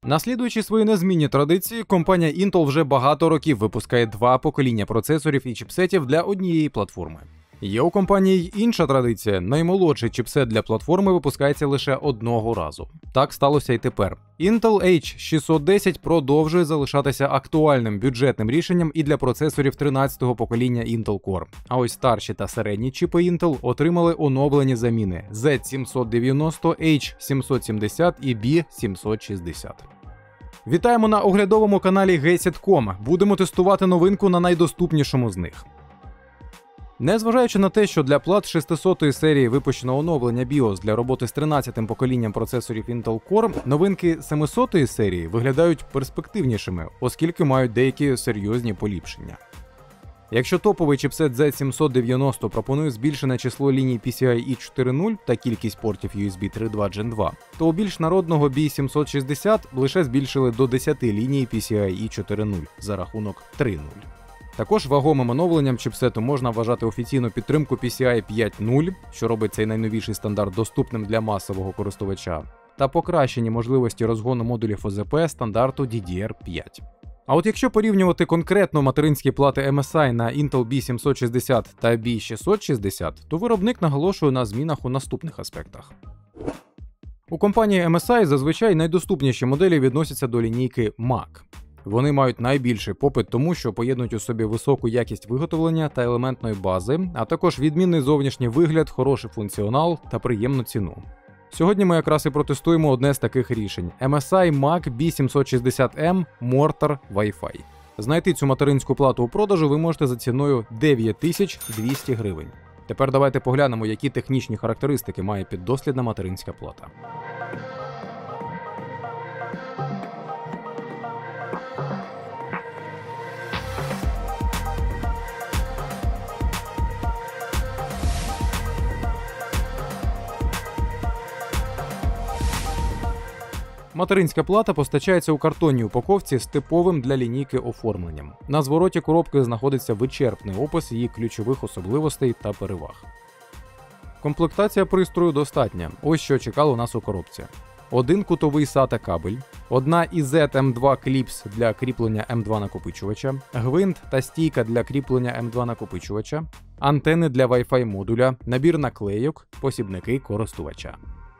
Наслідуючи свої незмінні традиції, компанія Intel вже багато років випускає два покоління процесорів і чіпсетів для однієї платформи. Є у компанії й інша традиція. Наймолодший чіпсет для платформи випускається лише одного разу. Так сталося і тепер. Intel H610 продовжує залишатися актуальним бюджетним рішенням і для процесорів 13-го покоління Intel Core. А ось старші та середні чіпи Intel отримали оновлені заміни Z790, H770 і B760. Вітаємо на оглядовому каналі Gesit.com. Будемо тестувати новинку на найдоступнішому з них. Незважаючи на те, що для плат 600-ї серії випущено оновлення BIOS для роботи з 13-м поколінням процесорів Intel Core, новинки 700-ї серії виглядають перспективнішими, оскільки мають деякі серйозні поліпшення. Якщо топовий чіпсет Z790 пропонує збільшене число ліній PCIe 4.0 та кількість портів USB 3.2 Gen 2, то у більш народного B760 лише збільшили до 10 ліній PCIe 4.0 за рахунок 3.0. Також вагомим оновленням чіпсету можна вважати офіційну підтримку PCI 5.0, що робить цей найновіший стандарт доступним для масового користувача, та покращені можливості розгону модулів ОЗП стандарту DDR5. А от якщо порівнювати конкретно материнські плати MSI на Intel B760 та B660, то виробник наголошує на змінах у наступних аспектах. У компанії MSI зазвичай найдоступніші моделі відносяться до лінійки Mac. Вони мають найбільший попит тому, що поєднують у собі високу якість виготовлення та елементної бази, а також відмінний зовнішній вигляд, хороший функціонал та приємну ціну. Сьогодні ми якраз і протестуємо одне з таких рішень – MSI Mac B760M Mortar Wi-Fi. Знайти цю материнську плату у продажу ви можете за ціною 9200 гривень. Тепер давайте поглянемо, які технічні характеристики має піддослідна материнська плата. Материнська плата постачається у картонній упаковці з типовим для лінійки оформленням. На звороті коробки знаходиться вичерпний опис її ключових особливостей та переваг. Комплектація пристрою достатня. Ось що чекало нас у коробці. Один кутовий SATA кабель, одна IZ M2 кліпс для кріплення M2 накопичувача, гвинт та стійка для кріплення M2 накопичувача, антени для Wi-Fi модуля, набір наклейок, посібники користувача.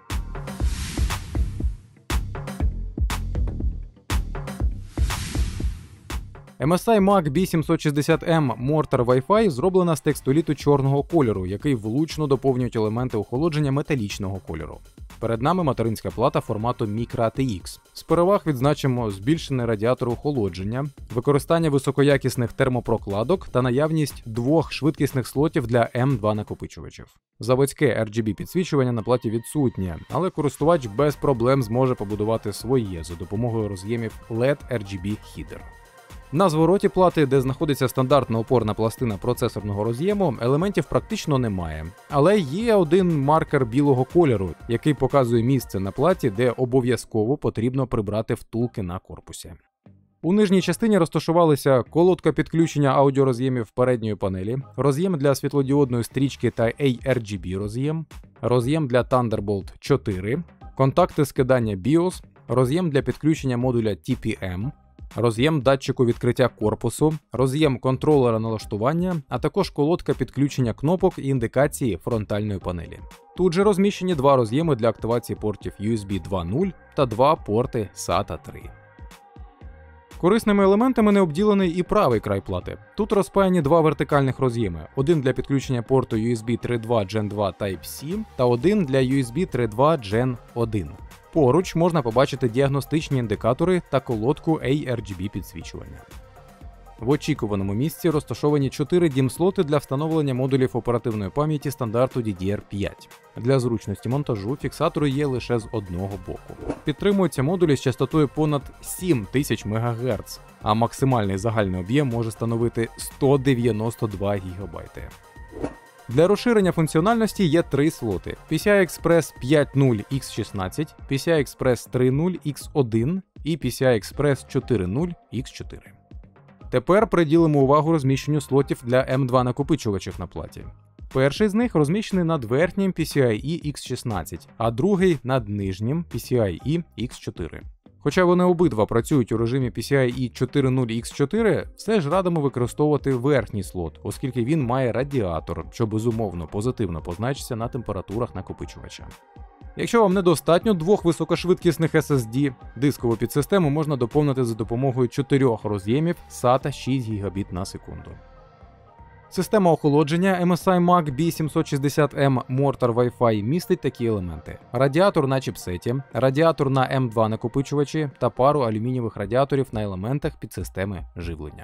MSI Mac B760M Mortar Wi-Fi зроблена з текстоліту чорного кольору, який влучно доповнюють елементи охолодження металічного кольору. Перед нами материнська плата формату Micro ATX. З переваг відзначимо збільшений радіатор охолодження, використання високоякісних термопрокладок та наявність двох швидкісних слотів для M2 накопичувачів. Заводське RGB підсвічування на платі відсутнє, але користувач без проблем зможе побудувати своє за допомогою роз'ємів LED RGB Header. На звороті плати, де знаходиться стандартна опорна пластина процесорного роз'єму, елементів практично немає. Але є один маркер білого кольору, який показує місце на платі, де обов'язково потрібно прибрати втулки на корпусі. У нижній частині розташувалися колодка підключення аудіороз'ємів передньої панелі, роз'єм для світлодіодної стрічки та ARGB роз'єм для Thunderbolt 4, контакти скидання BIOS, роз'єм для підключення модуля TPM, роз'єм датчику відкриття корпусу, роз'єм контролера налаштування, а також колодка підключення кнопок і індикації фронтальної панелі. Тут же розміщені два роз'єми для активації портів USB 2.0 та два порти SATA 3. Корисними елементами не обділений і правий край плати. Тут розпаяні два вертикальних роз'єми, один для підключення порту USB 3.2 Gen 2 Type-C та один для USB 3.2 Gen 1. Поруч можна побачити діагностичні індикатори та колодку ARGB підсвічування. В очікуваному місці розташовані 4 DIMM-слоти для встановлення модулів оперативної пам'яті стандарту DDR5. Для зручності монтажу фіксатори є лише з одного боку. Підтримуються модулі з частотою понад 7000 МГц, а максимальний загальний об'єм може становити 192 ГБ. Для розширення функціональності є 3 слоти: PCI-Express 5.0 X16, PCI-Express 3.0 X1 і PCI-Express 4.0 X4. Тепер приділимо увагу розміщенню слотів для M2 накопичувачів на платі. Перший з них розміщений над верхнім PCIe X16, а другий над нижнім PCIe X4. Хоча вони обидва працюють у режимі PCIe 4.0x4, все ж радимо використовувати верхній слот, оскільки він має радіатор, що безумовно позитивно позначиться на температурах накопичувача. Якщо вам недостатньо двох високошвидкісних SSD, дискову підсистему можна доповнити за допомогою 4 роз'ємів SATA 6 Гбіт на секунду. Система охолодження MSI Mach B760M Mortar Wi-Fi містить такі елементи: радіатор на чіпсеті, радіатор на M2 накопичувачі та пару алюмінієвих радіаторів на елементах підсистеми живлення.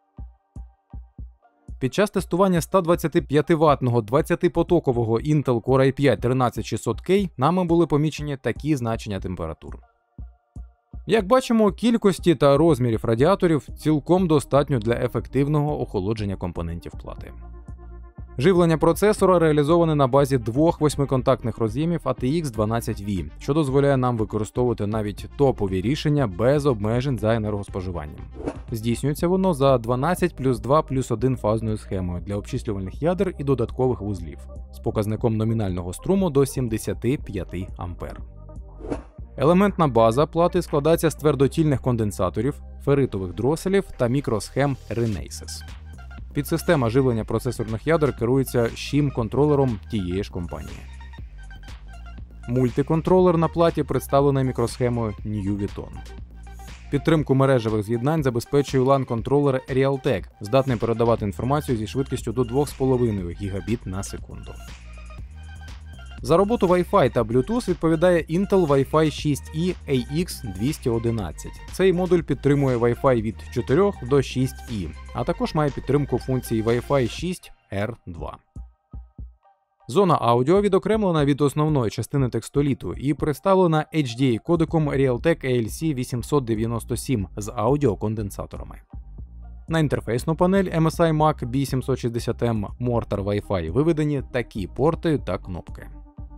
Під час тестування 125-ваттного 20-потокового Intel Core i5 13600K нами були помічені такі значення температур. Як бачимо, кількості та розмірів радіаторів цілком достатньо для ефективного охолодження компонентів плати. Живлення процесора реалізоване на базі двох 8-контактних роз'ємів ATX 12V, що дозволяє нам використовувати навіть топові рішення без обмежень за енергоспоживанням. Здійснюється воно за 12+2+1 фазною схемою для обчислювальних ядер і додаткових вузлів з показником номінального струму до 75 А. Елементна база плати складається з твердотільних конденсаторів, ферритових дроселів та мікросхем Renesas. Підсистема живлення процесорних ядер керується SHIM-контролером тієї ж компанії. Мультиконтролер на платі представлений мікросхемою Nuviton. Підтримку мережевих з'єднань забезпечує LAN-контролер Realtek, здатний передавати інформацію зі швидкістю до 2,5 Гбіт на секунду. За роботу Wi-Fi та Bluetooth відповідає Intel Wi-Fi 6E AX211. Цей модуль підтримує Wi-Fi від 4 до 6E, а також має підтримку функції Wi-Fi 6 R2. Зона аудіо відокремлена від основної частини текстоліту і представлена HDA-кодеком Realtek ALC897 з аудіоконденсаторами. На інтерфейсну панель MSI Mach B760M Mortar Wi-Fi виведені такі порти та кнопки.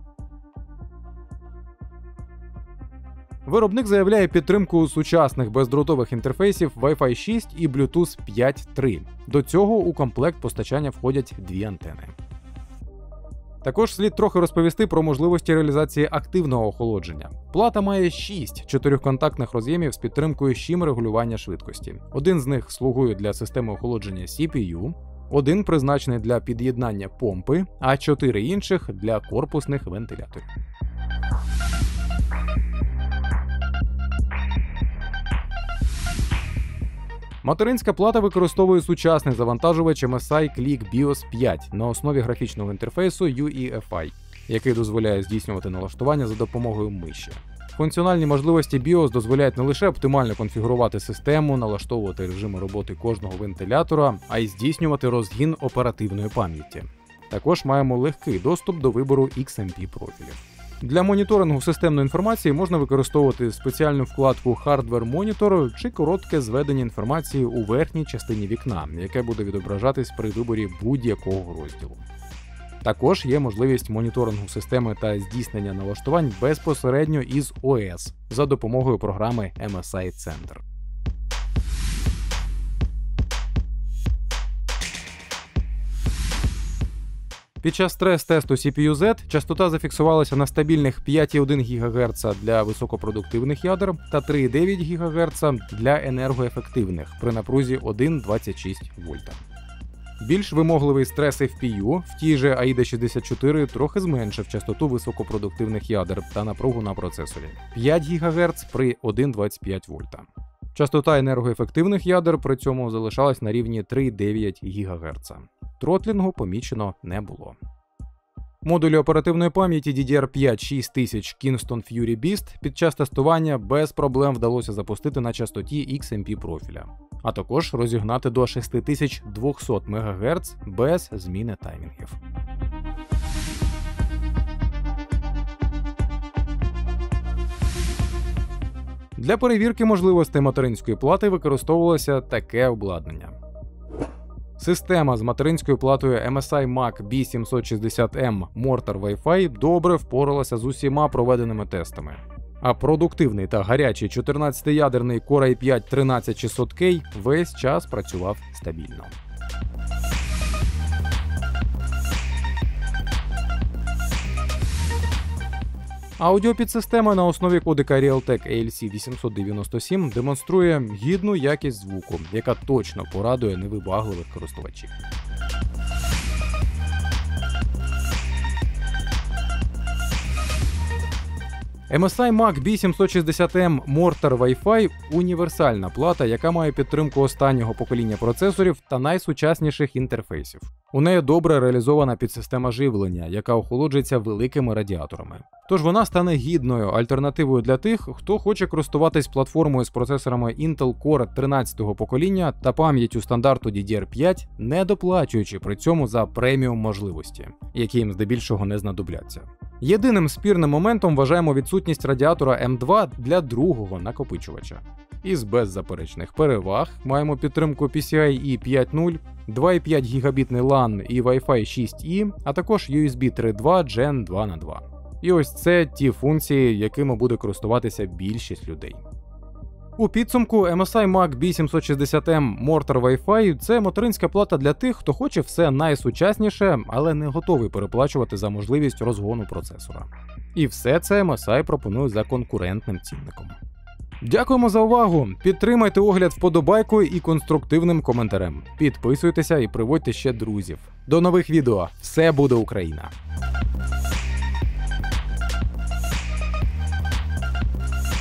Виробник заявляє підтримку сучасних бездротових інтерфейсів Wi-Fi 6 і Bluetooth 5.3. До цього у комплект постачання входять дві антени. Також слід трохи розповісти про можливості реалізації активного охолодження. Плата має 6 4-контактних роз'ємів з підтримкою SHIM-регулювання швидкості. Один з них слугує для системи охолодження CPU, один призначений для під'єднання помпи, а 4 інших для корпусних вентиляторів. Материнська плата використовує сучасний завантажувач MSI Click BIOS 5 на основі графічного інтерфейсу UEFI, який дозволяє здійснювати налаштування за допомогою миші. Функціональні можливості BIOS дозволяють не лише оптимально конфігурувати систему, налаштовувати режими роботи кожного вентилятора, а й здійснювати розгін оперативної пам'яті. Також маємо легкий доступ до вибору XMP профілів. Для моніторингу системної інформації можна використовувати спеціальну вкладку Hardware Monitor чи коротке зведення інформації у верхній частині вікна, яке буде відображатись при виборі будь-якого розділу. Також є можливість моніторингу системи та здійснення налаштувань безпосередньо із ОС за допомогою програми MSI Center. Під час стрес-тесту CPU-Z частота зафіксувалася на стабільних 5,1 ГГц для високопродуктивних ядер та 3,9 ГГц для енергоефективних при напрузі 1,26 В. Більш вимогливий стрес FPU в тій же AIDA 64 трохи зменшив частоту високопродуктивних ядер та напругу на процесорі – 5 ГГц при 1,25 В. Частота енергоефективних ядер при цьому залишалась на рівні 3,9 ГГц. Тротлінгу помічено не було. Модулі оперативної пам'яті DDR5 6000 Kingston Fury Beast під час тестування без проблем вдалося запустити на частоті XMP профіля, а також розігнати до 6200 МГц без зміни таймінгів. Для перевірки можливостей материнської плати використовувалося таке обладнання. Система з материнською платою MSI Mach B760M Mortar Wi-Fi добре впоралася з усіма проведеними тестами. А продуктивний та гарячий 14-ядерний Core i5 13600K весь час працював стабільно. Аудіопідсистема на основі кодека Realtek ALC897 демонструє гідну якість звуку, яка точно порадує невибагливих користувачів. MSI Mach B760M Mortar Wi-Fi – універсальна плата, яка має підтримку останнього покоління процесорів та найсучасніших інтерфейсів. У неї добре реалізована підсистема живлення, яка охолоджується великими радіаторами. Тож вона стане гідною альтернативою для тих, хто хоче користуватись платформою з процесорами Intel Core 13-го покоління та пам'яттю стандарту DDR5, не доплачуючи при цьому за преміум можливості, які їм здебільшого не знадобляться. Єдиним спірним моментом вважаємо відсутність радіатора M2 для другого накопичувача. Із беззаперечних переваг маємо підтримку PCIe 5.0, 2,5 гігабітний LAN і Wi-Fi 6E, а також USB 3.2 Gen 2x2. І ось це ті функції, якими буде користуватися більшість людей. У підсумку MSI Mach B760M Mortar Wi-Fi – це материнська плата для тих, хто хоче все найсучасніше, але не готовий переплачувати за можливість розгону процесора. І все це MSI пропонує за конкурентним цінником. Дякуємо за увагу! Підтримайте огляд вподобайкою і конструктивним коментарем. Підписуйтеся і приводьте ще друзів. До нових відео! Все буде Україна!